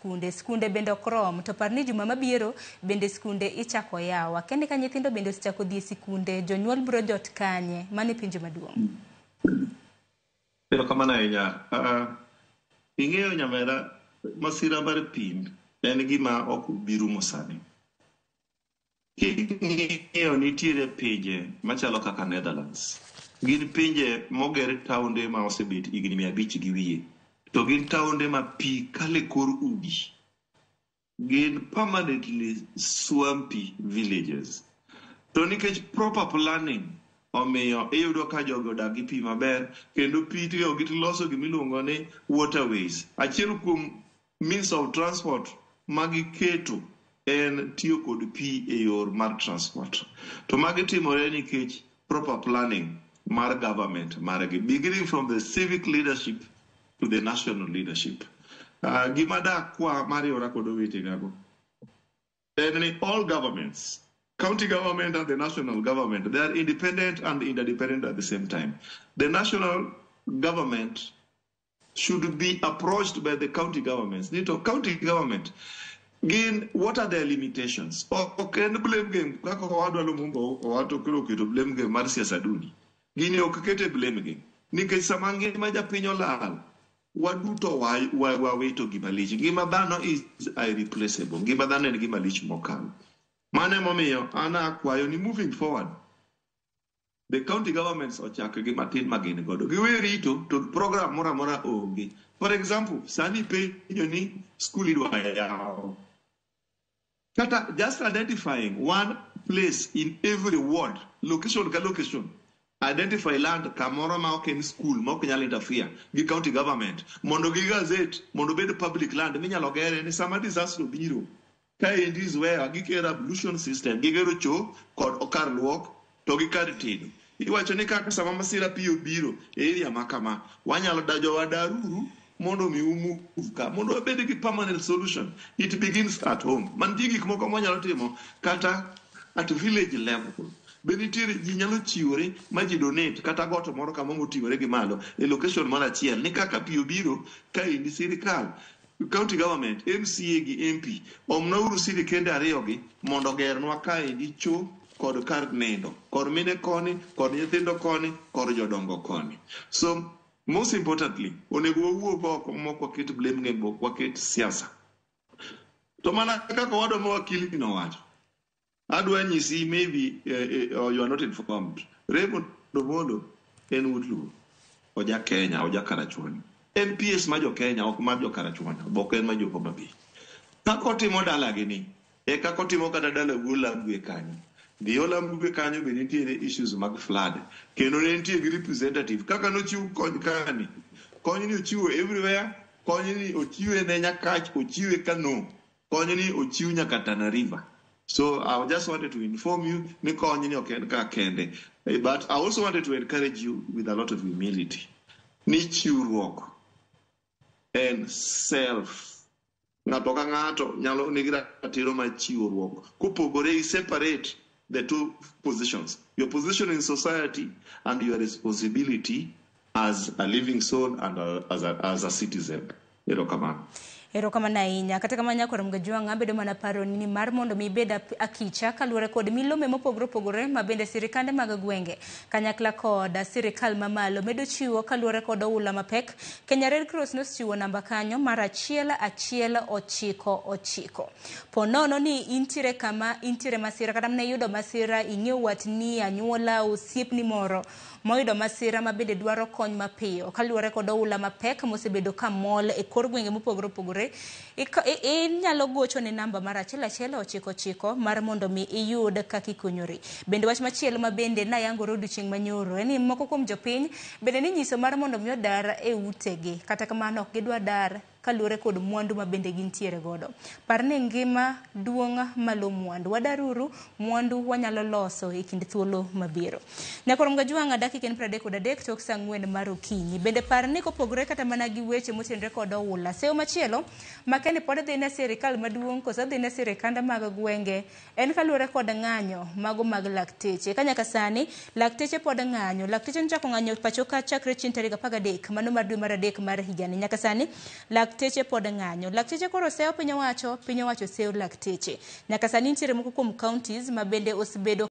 skunde bende okrom, to par ni juma mabiro bende skunde ichako yawa. Kende ka nyithindo bende osechako dhi skunde, jonyuol biro jot kanye? Mani penjo maduong'. Kamano ahinya. Ing'eyo nyamera, masira mar piny en gima ok biro mosani. King'eyo nitiere pinje machalo kaka Netherlands. Gin pinje moger taonde ma osebet higni 500 gi wiye. To gin taonde ma pi kale kor udi. Gin permanently swampy villages. To nikech proper planning omiyo iyudo ka jogo odak gi pi maber, kendo pi tiyo gi loso gimiluongo ni waterways. Achiel kuom means of transport magiketo en tiyo kod pi e yor mar transport. To magi timore nikech proper planning mar government margi, beginning from the civic leadership to the national leadership. Gima da kwa mariora kod owete gago. And all governments, county government and the national government, they are independent and interdependent at the same time. The national government should be approached by the county governments. County government, again, what are their limitations? Okay, blame game. Kako wadwalo mumbo wato kilo kito blame game mar siasa duni. Gini okakete blame game. Nikech samangi maja pinyo lal. Waduto waweto gima lich. Gima dhano is irreplaceable. Gima dhano en gima lich mokalo. Mane momiyo ana akwayo ni moving forward. The county governments ochako gima tin magin godo. Giwe rito to program mora onge. For example, sani penjo ni school idwa yawo. Kata just identifying one place in every ward, location ka location. Identify land kamoro ma ok en school ma ok nyal interfere gi county government. Mondo gi gazette, mondo bed public land minyalo gere ni sama disaster obiro. Ka endis where gikero ablution system, gigero cho kod okar luok to gi kar tedo. Iwacho ni kaka sama masira pi obiro e area makama, wanyalo dajo wadaruru mondo mi move ka, mondo obed gi permanent solution. It begins at home. Man ji gik moko monyalo timo kata at village level. Benitiere ji nyalo chiwore ma ji donate kata goto moro kama moting'ore gi malo e location moro achiel ni kaka pi obiro ka indi sirikal, county government, MCA gi MP omnouru sirikende ariyogi mondo gernwa ka indi cho kod kar nindo, kod mine koni, kod nyithindo koni, kod jodongo koni. So most importantly, onego wawuo oko mok waket blame game, mok waket siasa. To mana kaka wadwa mawakili nowacho, adwa nyisi maybe you are not informed. Raymond Omondo en Woodluo, oja Kenya, oja Karachuonyo. MPS ma jo Kenya, ok ma jo Karachuonyo, bok en ma jo Homa Bay. Kako timo dalagi ni, kako timo kata dala Lambwe kanyo. Dio Lambwe kanyo be nitiere issues mag flood. Kendo ne nitie gi representative. Kaka nochiw kony kani. Kony ni ochiwo everywhere. Kony ni ochiwe ne Nyakach, ochiwe Kano. Kony ni ochiw nyaka Tana River. So I just wanted to inform you, ni kony ni ok en ka kende. But I also wanted to encourage you with a lot of humility. Ni chiwruok and self. Ng'ato ka ng'ato nyalo nigi ratiro mar chiwruok. Kopogore separate the two positions, your position in society and your responsibility as a living soul and as a citizen. Erokamano ahinya. Kata kamano nyako Mgajwang' abedo mana paro ni mar mondo mi beda akicha kaluwore kod milome mopogore opogore ma bende sirikande mag gwenge kanyakla kod sirikal mamalo medo chiwo kaluwore kod oula mapek. Kenya Red Cross nochiwo namba kanyo mar 1199. Ponono ni intiere kama intiere masira kata mne yudo masira, ing'eyo watni, anyuola, osiepni moro moyudo masira ma bende dwaro kony mapiyo kaluwore kod oula mapek mosebedo ka mol e kor gwenge mopogore opogore. Inyalo gocho ne namba mar 1199 mar mondo mi iyud kaka ikonyori. Bende wach machielo ma bende na yango odiochieng' manyoro en ni moko kuom jopiny bende ni nyiso mar mondo mi odar e utegi, kata kamano ok gidwa dar kaluwore kod mwandu ma bende gintiere godo. Parne ngima duong' malo mwandu, wadaruru mwandu wanyalo loso e kind thuolo mabiro. Nyako Mgajwang' dakika 33 tok saa 4 mar okinyi. Bende parne kopogore kata mana gi weche motenore kod oula, seyo machielo makene pod dhi ne sirikal maduong' koso dhi ne sirikanda mag gwenge en kaluwore kod ng'anyo mago mag lakteche. Kanyaka sani lakteche pod ng'anyo. Lakteche nchako ng'anyo pacho ka chakre chieng' tarik 13 mano mar dwe mar 3 mar higani. Nyaka sani lakteche lakteche pod ng'anyo. Lakteche koro seyo piny owacho seyo lakteche. Nyaka sani nitiere moko kuom counties ma bende osebedo